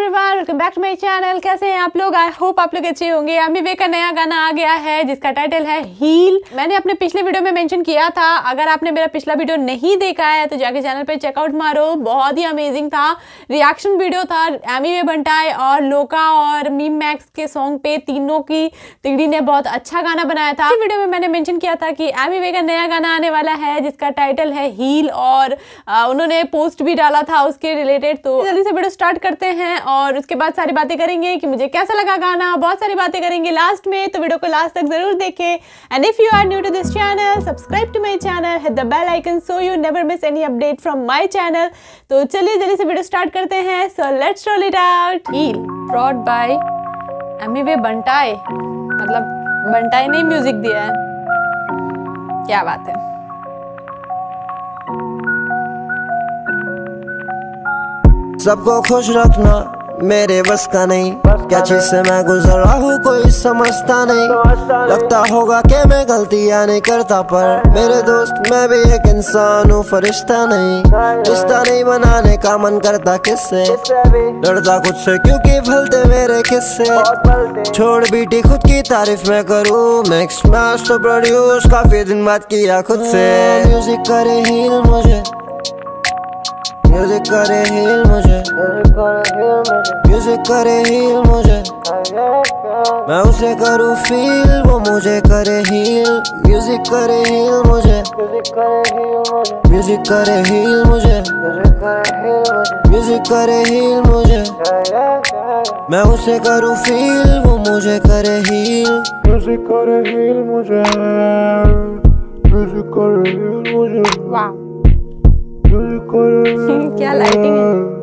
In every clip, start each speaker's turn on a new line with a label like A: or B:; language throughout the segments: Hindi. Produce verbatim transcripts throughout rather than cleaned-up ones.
A: Everyone, welcome back to my channel. कैसे हैं आप लोग? आई होप आप लोग अच्छे होंगे। एमी वे का नया गाना आ गया है जिसका टाइटल है हील। मैंने अपने पिछले वीडियो में मेंशन किया था, अगर आपने मेरा पिछला वीडियो नहीं देखा है तो जाके चैनल पे चेकआउट मारो। बहुत ही अमेजिंग था, रिएक्शन वीडियो था। एमी वे बंटाई और लोका और मीम मैक्स के सॉन्ग पे तीनों की तिगड़ी ने बहुत अच्छा गाना बनाया था। इस वीडियो में मैंने मेंशन किया था कि एमी वे का नया गाना आने वाला है जिसका टाइटल है हील, और आ, उन्होंने पोस्ट भी डाला था उसके रिलेटेड। तो जल्दी से वीडियो स्टार्ट करते हैं और उसके बाद सारी बातें करेंगे कि मुझे कैसा लगा गाना, बहुत सारी बातें करेंगे लास्ट में, तो वीडियो को लास्ट तक जरूर देखें। And if you are new to this channel, subscribe to my channel, hit the bell icon so you never miss any update from my channel. तो चलिए जल्दी से वीडियो स्टार्ट करते हैं। So let's roll it out. Heal brought by Emiway Bantai, मतलब बंटाई ने म्यूजिक दिया है, क्या बात है।
B: सबको खुश रखना मेरे बस का नहीं, क्या चीज से मैं गुजर रहा हूँ कोई समझता नहीं। लगता होगा कि मैं गलतियाँ नहीं करता, पर मेरे दोस्त मैं भी एक इंसान हूँ, फरिश्ता नहीं। रिश्ता नहीं बनाने का मन करता किससे, डरता खुद से क्योंकि भलते मेरे किस्से। छोड़ बीटी खुद की तारीफ मैं करूँ, मिक्स मास्टर प्रोड्यूस काफी दिन बाद किया खुद से। म्यूजिक करे हील मुझे, म्यूजिक करे हील मुझे, म्यूजिक करे हील मुझे, मैं उसे करूँ फील वो मुझे करे हील। म्यूजिक करे हील मुझे, म्यूजिक करे हील मुझे, म्यूजिक करे हील मुझे, मैं उसे करूँ फील वो मुझे करे हील। म्यूजिक करे हील मुझे, म्यूजिक करे हील मुझे,
A: वाह क्या लाइटिंग है।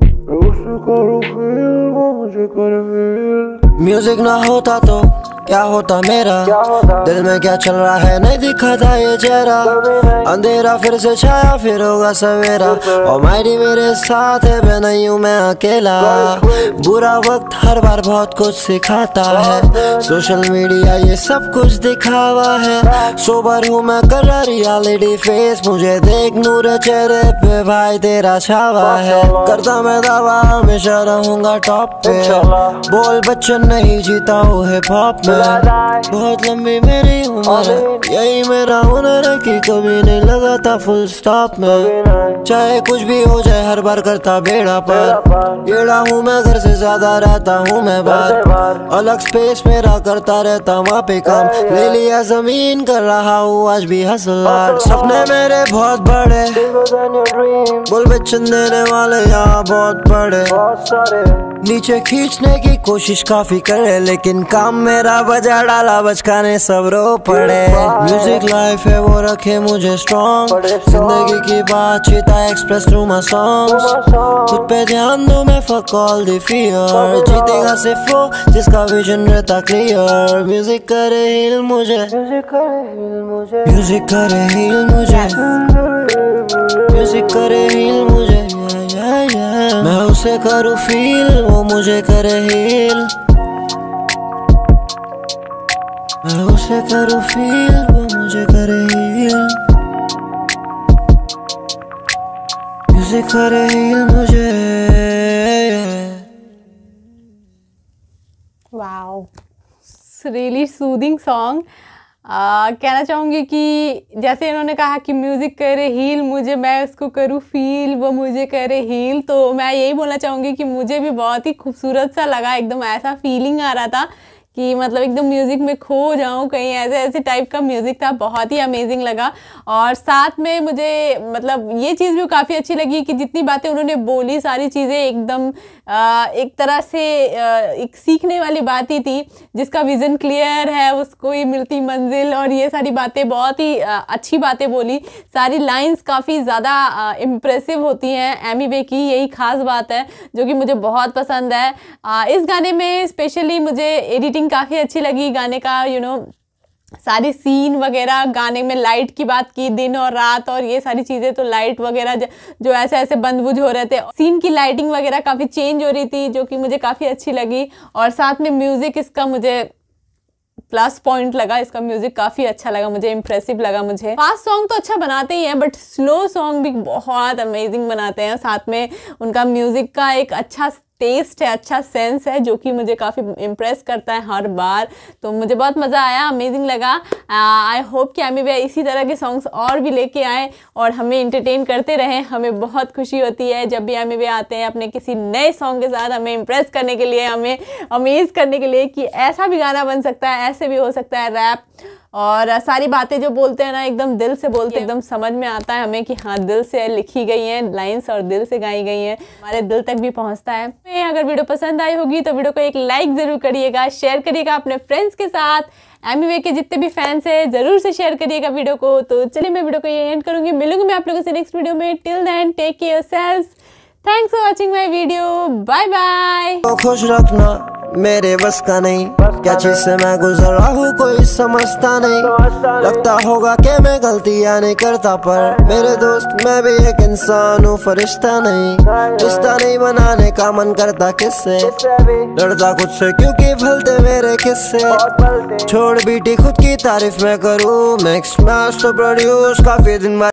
B: म्यूजिक ना होता तो क्या होता मेरा, दिल में क्या चल रहा है नहीं दिखाता ये चेहरा। अंधेरा फिर से छाया फिर होगा सवेरा, और मायरी मेरे साथ है मैं नहीं हूँ मैं अकेला। बुरा वक्त हर बार बहुत कुछ सिखाता है, सोशल मीडिया ये सब कुछ दिखावा है। सोबर हूँ मैं कर रहा रियलिटी फेस, मुझे देख नूर चेहरे पे भाई तेरा छावा है। करता मैं दावा हमेशा रहूंगा टॉप पे, बोल बच्चन नहीं जीता हूँ हिप हॉप में। बहुत लंबी मेरी उम्र है, यही मेरा हुनर है कि कभी नहीं लगा था फुल स्टॉप में। चाहे कुछ भी हो जाए हर बार करता बेड़ा पर, येड़ा हूँ मैं घर से ज्यादा रहता हूँ मैं बाहर। अलग स्पेस मेरा करता रहता वहाँ पे काम, ले लिया जमीन कर रहा हूँ आज भी हसल। सपने मेरे बहुत बड़े, बोल बच्चन देने वाले यहाँ बहुत बड़े। नीचे खींचने की कोशिश काफी करे, लेकिन काम मेरा बजा डाला बचकाने सब रो पड़े। म्यूजिक लाइफ है वो रखे मुझे स्ट्रॉन्ग, जिंदगी की बातचीत I express through my songs. खुद पे ध्यान दो मैं फक ऑल द फियर, जीतेगा सिर्फ वो जिसका विजन रहता क्लियर। म्यूजिक करे हील मुझे, म्यूजिक करे हील मुझे, म्यूजिक करे हील मुझे, म्यूजिक करे हील मुझे, मैं उसे करूँ फील वो मुझे करे हील। मैं उसे करूँ फील वो मुझे करे हील। म्यूजिक करे हील मुझे।
A: Wow, really soothing song. कहना चाहूँगी कि जैसे इन्होंने कहा कि म्यूज़िक करे हील मुझे, मैं उसको करूँ फील वो मुझे करे हील, तो मैं यही बोलना चाहूँगी कि मुझे भी बहुत ही खूबसूरत सा लगा। एकदम ऐसा फीलिंग आ रहा था कि मतलब एकदम म्यूज़िक में खो जाऊँ कहीं, ऐसे ऐसे टाइप का म्यूज़िक था। बहुत ही अमेजिंग लगा। और साथ में मुझे मतलब ये चीज़ भी काफ़ी अच्छी लगी कि जितनी बातें उन्होंने बोली सारी चीज़ें एकदम एक तरह से एक सीखने वाली बात ही थी। जिसका विज़न क्लियर है उसको ही मिलती मंजिल, और ये सारी बातें बहुत ही अच्छी बातें बोली। सारी लाइंस काफ़ी ज़्यादा इम्प्रेसिव होती हैं एमी वे की, यही ख़ास बात है जो कि मुझे बहुत पसंद है। इस गाने में स्पेशली मुझे एडिटिंग काफ़ी अच्छी लगी गाने का, यू नो सारी सीन वगैरह। गाने में लाइट की बात की, दिन और रात और ये सारी चीज़ें, तो लाइट वगैरह जो ऐसे ऐसे बंद बुझ हो रहे थे, सीन की लाइटिंग वगैरह काफ़ी चेंज हो रही थी जो कि मुझे काफ़ी अच्छी लगी। और साथ में म्यूज़िक इसका मुझे प्लस पॉइंट लगा, इसका म्यूजिक काफ़ी अच्छा लगा मुझे, इम्प्रेसिव लगा मुझे। फास्ट सॉन्ग तो अच्छा बनाते ही हैं बट स्लो सॉन्ग भी बहुत अमेजिंग बनाते हैं। साथ में उनका म्यूजिक का एक अच्छा टेस्ट है, अच्छा सेंस है, जो कि मुझे काफ़ी इम्प्रेस करता है हर बार। तो मुझे बहुत मज़ा आया, अमेजिंग लगा। आई होप कि एमी वे इसी तरह के सॉन्ग्स और भी लेके आएँ और हमें इंटरटेन करते रहें। हमें बहुत खुशी होती है जब भी एमी वे आते हैं अपने किसी नए सॉन्ग के साथ, हमें इम्प्रेस करने के लिए, हमें अमेज करने के लिए कि ऐसा भी गाना बन सकता है, ऐसे भी हो सकता है रैप। और सारी बातें जो बोलते हैं ना एकदम दिल से बोलते हैं, एकदम समझ में आता है हमें कि हाँ दिल से लिखी गई हैं लाइंस और दिल से गाई गई हैं, हमारे दिल तक भी पहुंचता है। अगर वीडियो पसंद आई होगी तो वीडियो को एक लाइक ज़रूर करिएगा, शेयर करिएगा अपने फ्रेंड्स के साथ। एमी वे के जितने भी फैंस हैं ज़रूर से शेयर करिएगा वीडियो को। तो चलिए मैं वीडियो को ये एंड करूँगी, मिलूंगी मैं आप लोगों से नेक्स्ट वीडियो में। Till then take care yourselves, thanks for watching my video, bye bye.
B: खुश रखना मेरे बस का नहीं, क्या चीज से मैं गुजर रहा हूँ कोई समझता नहीं। लगता होगा कि मैं गलतियाँ नहीं करता, पर मेरे दोस्त मैं भी एक इंसान हूँ, फरिश्ता नहीं। रिश्ता नहीं बनाने का मन करता किससे, डरता खुद से क्योंकि भलते मेरे किस्से। छोड़ बीटी खुद की तारीफ मैं करूँ, मिक्स मैच तो प्रोड्यूस काफी दिन बाद